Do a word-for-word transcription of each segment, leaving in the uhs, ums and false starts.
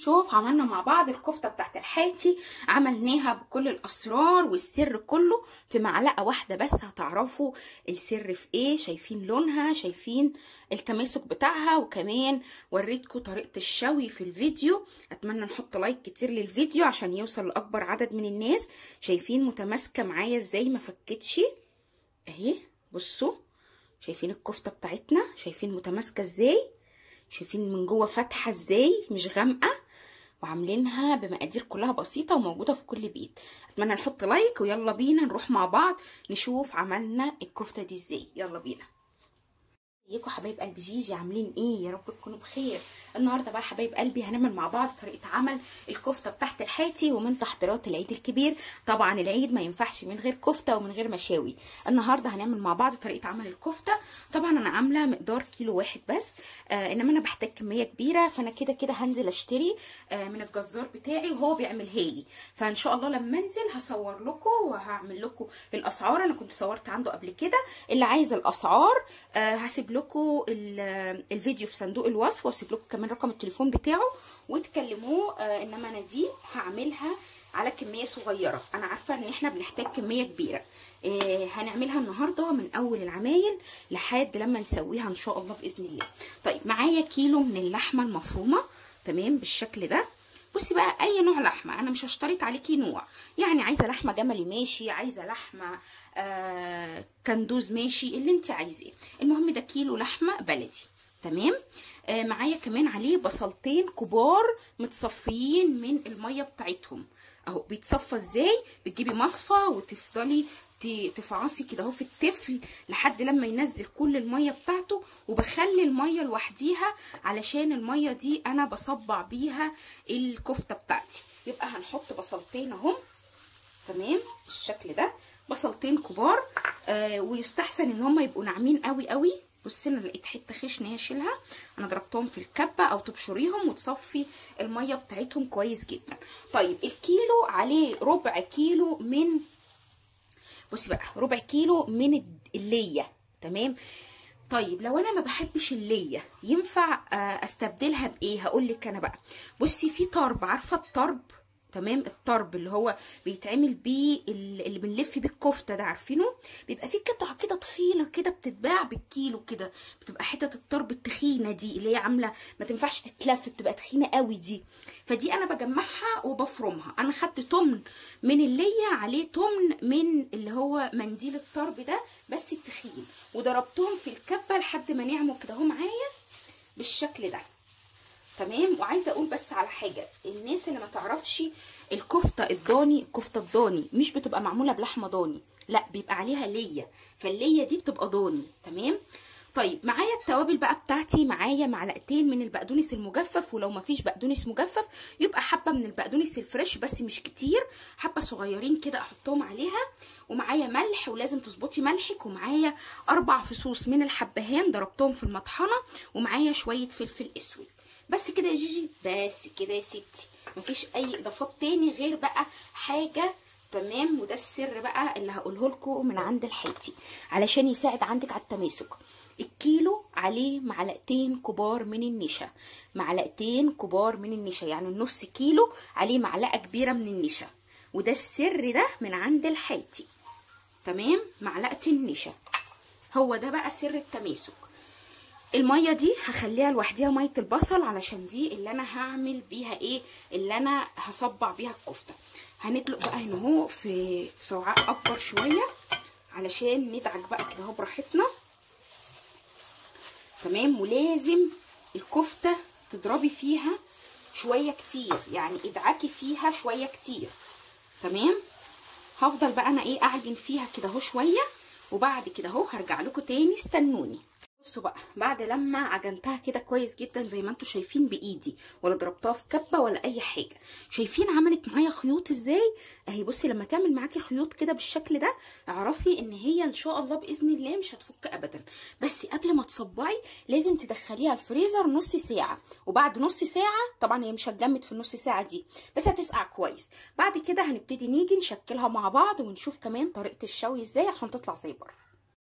شوف عملنا مع بعض الكفته بتاعت الحاتي، عملناها بكل الاسرار والسر كله في معلقه واحده بس. هتعرفوا السر في ايه. شايفين لونها، شايفين التماسك بتاعها، وكمان وريتكم طريقه الشوي في الفيديو. اتمنى نحط لايك كتير للفيديو عشان يوصل لاكبر عدد من الناس. شايفين متماسكه معايا ازاي، ما فكتش اهي. بصوا شايفين الكفته بتاعتنا، شايفين متماسكه ازاي، شايفين من جوه فاتحه ازاي مش غامقه، وعاملينها بمقادير كلها بسيطه وموجوده في كل بيت. اتمنى نحط لايك ويلا بينا نروح مع بعض نشوف عملنا الكفته دي ازاي. يلا بينا. ازيكم حبايب قلبي جيجي، عاملين ايه؟ يا رب تكونوا بخير. النهارده بقى حبايب قلبي هنعمل مع بعض طريقه عمل الكفته بتاعت الحاتي ومن تحضيرات العيد الكبير. طبعا العيد ما ينفعش من غير كفته ومن غير مشاوي. النهارده هنعمل مع بعض طريقه عمل الكفته. طبعا انا عامله مقدار كيلو واحد بس، آه انما انا بحتاج كميه كبيره، فانا كده كده هنزل اشتري آه من الجزار بتاعي وهو بيعملها لي. فان شاء الله لما انزل هصور لكم وهعمل لكم الاسعار. انا كنت صورت عنده قبل كده. اللي عايز الاسعار آه هسيب لكم الفيديو في صندوق الوصف، واسيب لكم كمان رقم التليفون بتاعه وتكلموه. آه انما انا دي هعملها على كميه صغيره. انا عارفه ان احنا بنحتاج كميه كبيره. آه هنعملها النهارده من اول العمايل لحد لما نسويها ان شاء الله باذن الله. طيب معايا كيلو من اللحمه المفرومه تمام بالشكل ده. بصي بقى اي نوع لحمه، انا مش هشترط عليكي نوع. يعني عايزه لحمه جملي ماشي، عايزه لحمه آه كندوز ماشي، اللي انت عايزاه. المهم ده كيلو لحمه بلدي تمام. آه معايا كمان عليه بصلتين كبار متصفيين من الميه بتاعتهم اهو. بيتصفى ازاي؟ بتجيبي مصفى وتفضلي تفعصي كده اهو في التفل لحد لما ينزل كل الميه بتاعته، وبخلي الميه لوحديها علشان الميه دي انا بصبع بيها الكفته بتاعتي. يبقى هنحط بصلتين اهم تمام بالشكل ده، بصلتين كبار. آه ويستحسن ان هم يبقوا ناعمين قوي قوي. بصي انا لقيت حته خشنه هشيلها، انا ضربتهم في الكبه او تبشريهم وتصفي الميه بتاعتهم كويس جدا. طيب الكيلو عليه ربع كيلو من، بصي بقى ربع كيلو من الليه تمام. طيب لو انا ما بحبش الليه ينفع استبدلها بايه؟ هقول لك انا بقى. بصي في طرب، عارفه الطرب تمام؟ الطرب اللي هو بيتعمل بيه اللي بنلف بيه الكفته ده، عارفينه؟ بيبقى فيه قطعه كده تخينه كده بتتباع بالكيلو كده، بتبقى حتت الطرب التخينه دي اللي هي عامله ما تنفعش تتلف، بتبقى تخينه قوي دي. فدي انا بجمعها وبفرمها. انا خدت تمن من اللي عليه تمن من اللي هو منديل الطرب ده بس التخين، وضربتهم في الكبه لحد ما نعموا كده اهو معايا بالشكل ده تمام. وعايزه اقول بس على حاجه، الناس اللي ما تعرفش الكفته الضاني، الكفته الضاني مش بتبقى معموله بلحمه ضاني، لا بيبقى عليها ليه، فالليه دي بتبقى ضاني تمام. طيب معايا التوابل بقى بتاعتي. معايا معلقتين من البقدونس المجفف، ولو ما فيش بقدونس مجفف يبقى حبه من البقدونس الفريش بس مش كتير، حبه صغيرين كده احطهم عليها. ومعايا ملح ولازم تظبطي ملحك. ومعايا اربع فصوص من الحبهان ضربتهم في المطحنه. ومعايا شويه فلفل اسود. بس كده يا جيجي، بس كده يا ستي، مفيش اي اضافات تاني غير بقى حاجه تمام. وده السر بقى اللي هقوله لكم من عند الحاتي علشان يساعد عندك على التماسك. الكيلو عليه معلقتين كبار من النشا، معلقتين كبار من النشا، يعني النص كيلو عليه معلقه كبيره من النشا. وده السر ده من عند الحاتي تمام. معلقه النشا هو ده بقى سر التماسك. الميه دي هخليها لوحديها، ميه البصل، علشان دي اللي انا هعمل بيها ايه، اللي انا هصبع بيها الكفته. هندلق بقى هنا اهو في في وعاء اكبر شويه علشان ندعك بقى كده اهو براحتنا تمام. ولازم الكفته تضربي فيها شويه كتير، يعني ادعكي فيها شويه كتير تمام. هفضل بقى انا ايه اعجن فيها كده اهو شويه، وبعد كده اهو هرجع لكم تاني، استنوني. بصوا بقى بعد لما عجنتها كده كويس جدا زي ما انتم شايفين بايدي، ولا ضربتها في كبه ولا اي حاجه، شايفين عملت معايا خيوط ازاي اهي. بصي لما تعمل معاكي خيوط كده بالشكل ده اعرفي ان هي ان شاء الله باذن الله مش هتفك ابدا. بس قبل ما تصبعي لازم تدخليها الفريزر نص ساعه، وبعد نص ساعه طبعا هي مش هتجمد في النص ساعه دي بس هتسقع كويس. بعد كده هنبتدي نيجي نشكلها مع بعض ونشوف كمان طريقه الشوي ازاي عشان تطلع زي بره.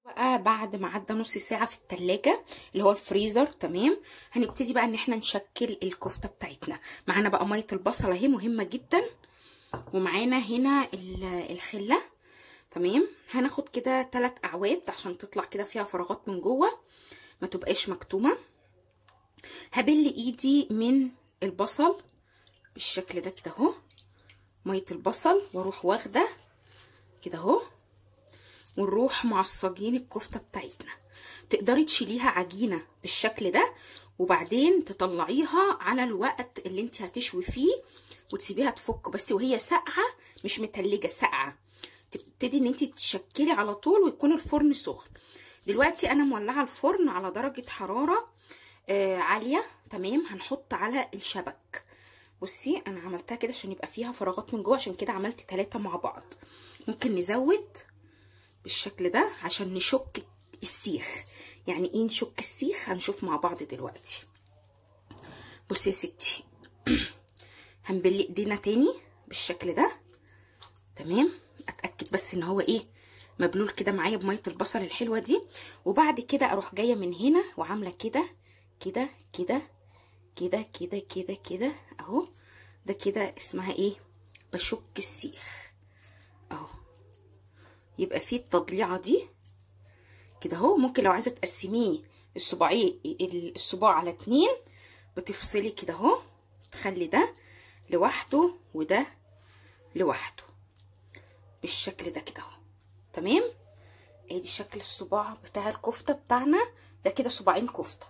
بقى بعد ما عدى نص ساعة في التلاجة اللي هو الفريزر، تمام، هنبتدي بقى ان احنا نشكل الكفتة بتاعتنا. معانا بقى مية البصل اهي مهمة جدا، ومعانا هنا الخلة، تمام. هناخد كده تلات اعواد عشان تطلع كده فيها فراغات من جوه ما تبقاش مكتومة. هبل ايدي من البصل بالشكل ده كده اهو، مية البصل، واروح واخده كده اهو، ونروح معصجين الكفته بتاعتنا. تقدري تشيليها عجينه بالشكل ده وبعدين تطلعيها على الوقت اللي انت هتشوي فيه وتسيبيها تفك، بس وهي ساقعه مش متلجه، ساقعه. تبتدي ان انت تشكلي على طول ويكون الفرن سخن. دلوقتي انا مولعه الفرن على درجه حراره آه عاليه، تمام. هنحط على الشبك. بصي انا عملتها كده عشان يبقى فيها فراغات من جوه، عشان كده عملت ثلاثة مع بعض. ممكن نزود بالشكل ده عشان نشك السيخ. يعني ايه نشك السيخ؟ هنشوف مع بعض دلوقتي. بصي يا ستي هنبل ايدينا تاني بالشكل ده، تمام. اتاكد بس ان هو ايه مبلول كده معايا بميه البصل الحلوه دي. وبعد كده اروح جايه من هنا وعامله كده كده كده كده كده كده كده اهو. ده كده اسمها ايه؟ بشك السيخ اهو. يبقى فيه التضليعه دي كده اهو. ممكن لو عايزه تقسميه الصباعين الصباع على اتنين بتفصلي كده اهو، تخلي ده لوحده وده لوحده بالشكل ده كده اهو، تمام. ادي شكل الصباع بتاع الكفته بتاعنا ده، كده صباعين كفته.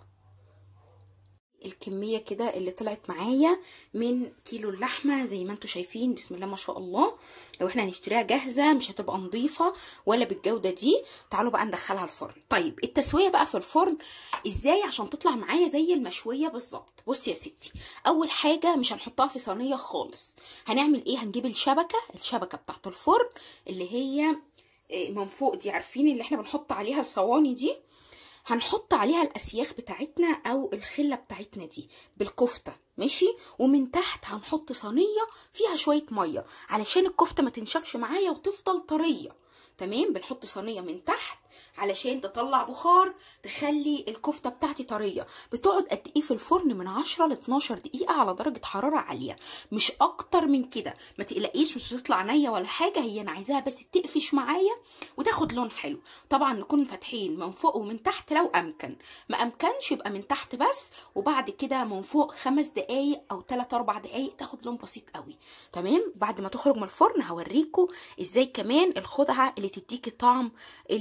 الكميه كده اللي طلعت معايا من كيلو اللحمه زي ما انتم شايفين، بسم الله ما شاء الله. لو احنا هنشتريها جاهزه مش هتبقى نظيفه ولا بالجوده دي. تعالوا بقى ندخلها الفرن. طيب التسويه بقى في الفرن ازاي عشان تطلع معايا زي المشويه بالظبط؟ بصي يا ستي، اول حاجه مش هنحطها في صينيه خالص. هنعمل ايه؟ هنجيب الشبكه الشبكه بتاعت الفرن اللي هي من فوق دي، عارفين اللي احنا بنحط عليها الصواني دي، هنحط عليها الاسياخ بتاعتنا او الخله بتاعتنا دي بالكفته، ماشي. ومن تحت هنحط صينيه فيها شويه ميه علشان الكفته ما تنشفش معايا وتفضل طريه، تمام. بنحط صينيه من تحت علشان تطلع بخار تخلي الكفته بتاعتي طريه. بتقعد قد ايه في الفرن؟ من عشرة ل اتناشر دقيقه على درجه حراره عاليه، مش اكتر من كده. ما تقلقيش مش هتطلع نيه ولا حاجه، هي انا عايزاها بس تقفش معايا وتاخد لون حلو. طبعا نكون فاتحين من فوق ومن تحت لو امكن، ما امكنش يبقى من تحت بس، وبعد كده من فوق خمس دقايق او تلات اربع دقايق تاخد لون بسيط قوي، تمام. بعد ما تخرج من الفرن هوريكم ازاي كمان الخدعه اللي تديكي طعم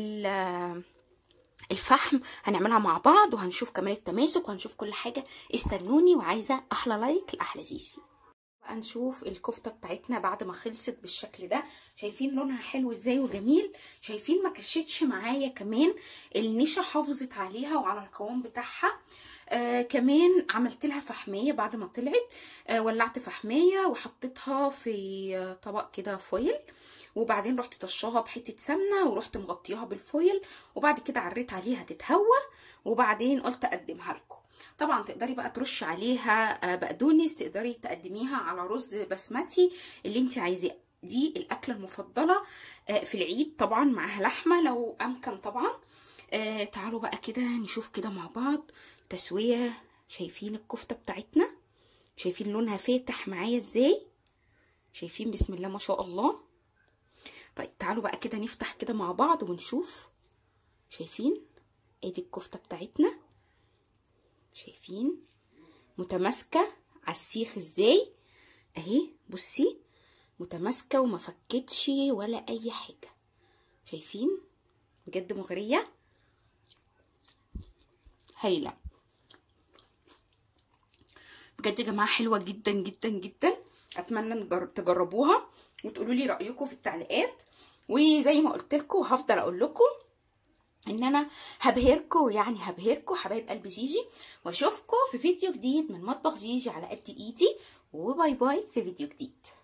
الفحم هنعملها مع بعض، وهنشوف كمان التماسك وهنشوف كل حاجه. استنوني، وعايزه احلى لايك لاحلى جيجي. بقى نشوف الكفته بتاعتنا بعد ما خلصت بالشكل ده. شايفين لونها حلو ازاي وجميل؟ شايفين ما كشتش معايا، كمان النشا حافظت عليها وعلى القوام بتاعها. آه كمان عملت لها فحميه بعد ما طلعت. آه ولعت فحميه وحطيتها في طبق كده فويل، وبعدين رحت طشاها بحته سمنه ورحت مغطياها بالفويل، وبعد كده عريت عليها تتهوى، وبعدين قلت اقدمها لكم. طبعا تقدري بقى ترشي عليها بقدونس، تقدري تقدميها على رز بسمتي اللي انت عايزاه. دي الاكله المفضله في العيد، طبعا معاها لحمه لو امكن طبعا. تعالوا بقى كده نشوف كده مع بعض تسويه. شايفين الكفته بتاعتنا؟ شايفين لونها فاتح معايا ازاي؟ شايفين بسم الله ما شاء الله. طيب تعالوا بقى كده نفتح كده مع بعض ونشوف. شايفين ادي الكفته بتاعتنا، شايفين متماسكه على السيخ ازاي اهي. بصي متماسكه وما فكتش ولا اي حاجه، شايفين؟ بجد مغريه هايله بجد يا جماعه، حلوه جدا جدا جدا. اتمنى تجربوها وتقولوا لي رايكم في التعليقات. وزي ما قلت لكم هفضل اقول لكم ان انا هبهركم، يعني هبهركم حبايب قلب جيجي، واشوفكم في فيديو جديد من مطبخ جيجي على قد ايدي. وباي باي في فيديو جديد.